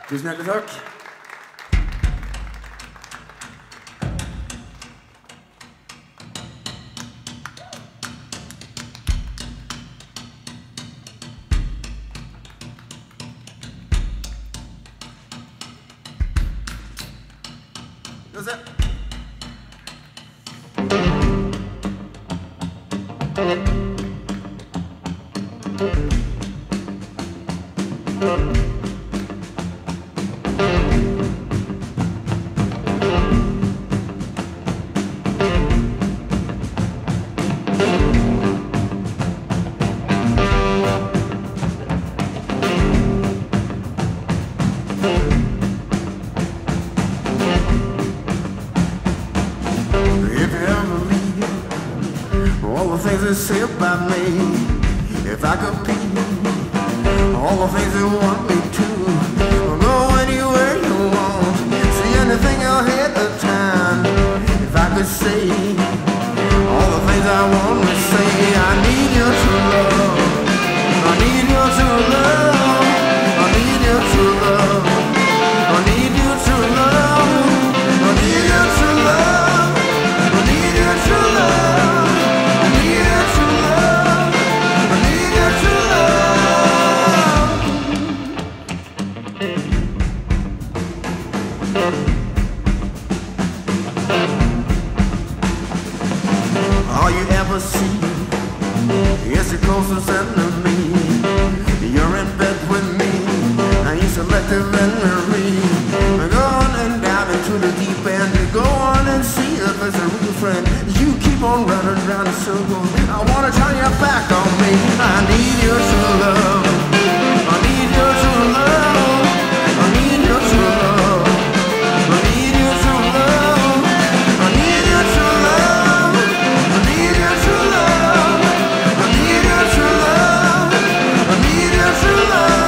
Tusen hjertelig takk. Skal vi se. Say about me, if I could be all the things you want me to, go anywhere you want, see anything ahead of time. If I could say all the things I want to say, I need you to love, I need you to love, I need you to love, I need you to love, I need you to love, I need you to love. Yes, you're closest enemy. You're in bed with me. You selective memory. Go on and down into the deep end. Go on and see if it's a real friend. You keep on running around in circles. I wanna turn your back on me. I need you to love. I need you to love. I need you to love. I need you to love. I need you to love. I need you to love. I need you to love. I need you to love.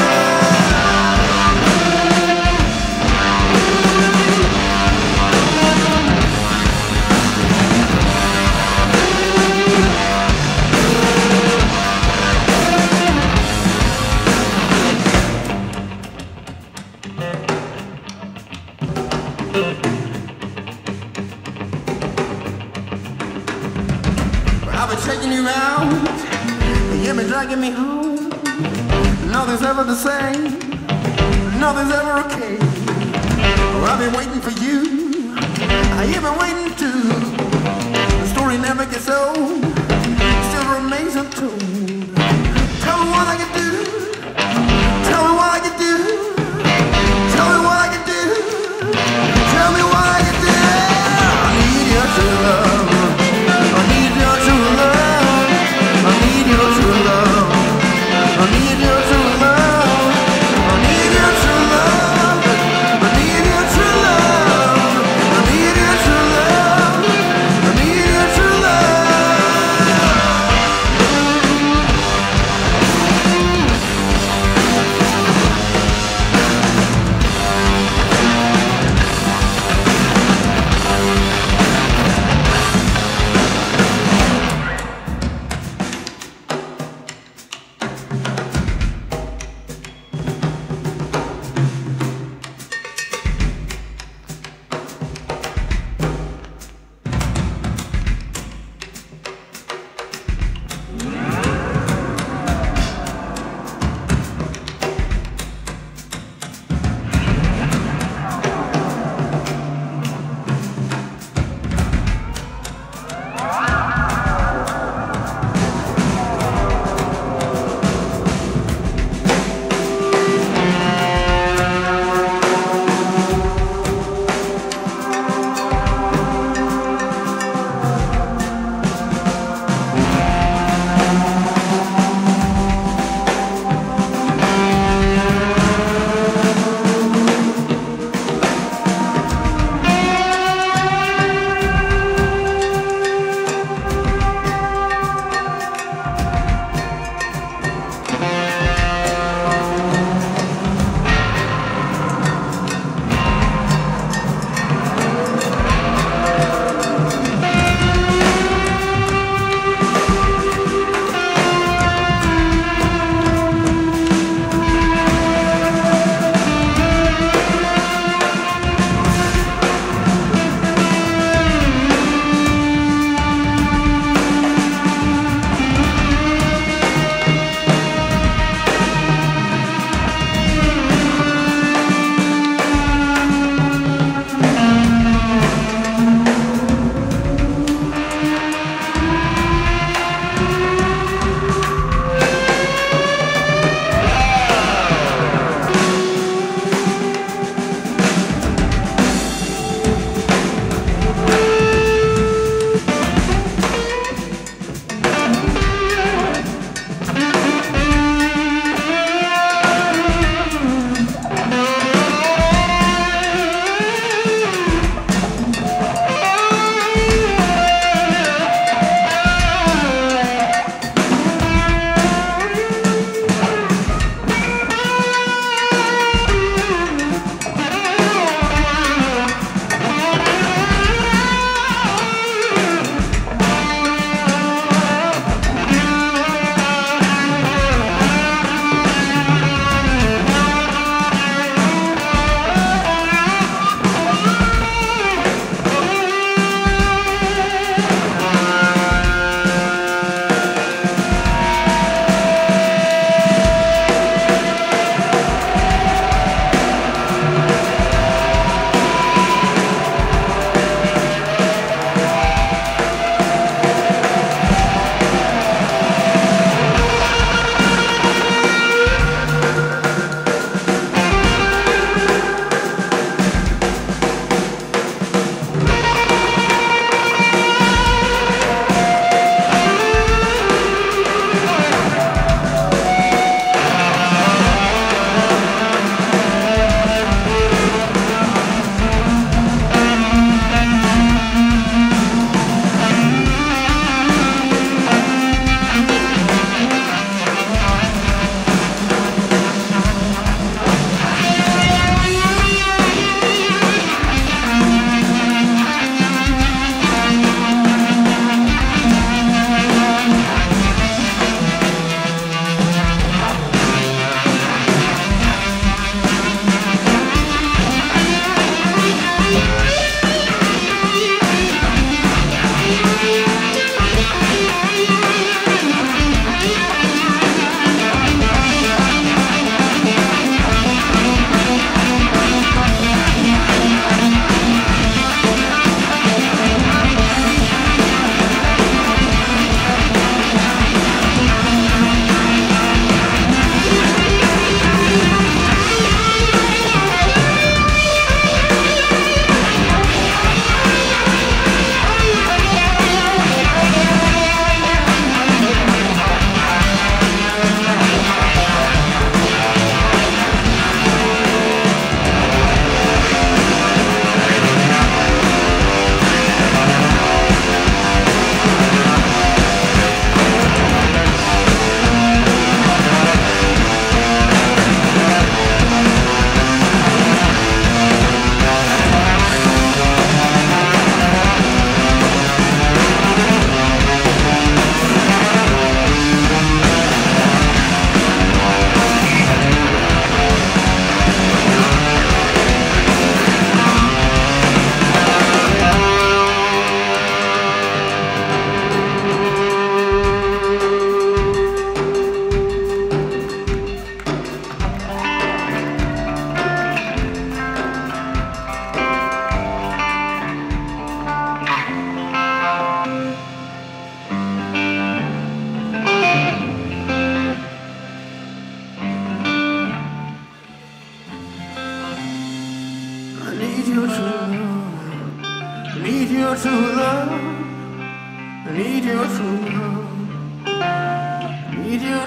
I've been taking you out, you've been dragging me home. Nothing's ever the same, nothing's ever okay. I've been waiting for you, you've been waiting too. The story never gets old, still remains untold. Tell me what I can do, tell me what I can do, tell me what I can do, tell me what I can do. I need you to love. I need you to love. I need you to love. I need you to love. I need you to love. I need you to love. I need you to love. I need you to love.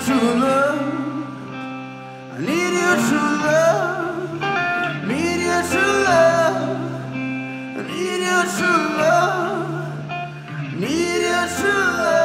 true love. I need your true love. Need your true love. I need your true love. Need your true love.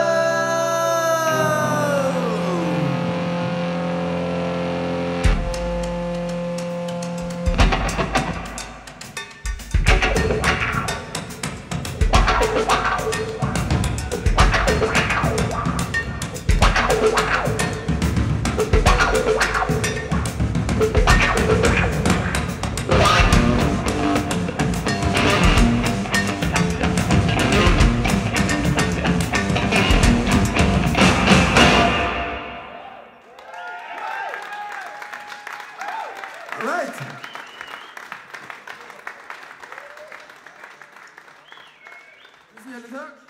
Right. Tusen hjertelig takk.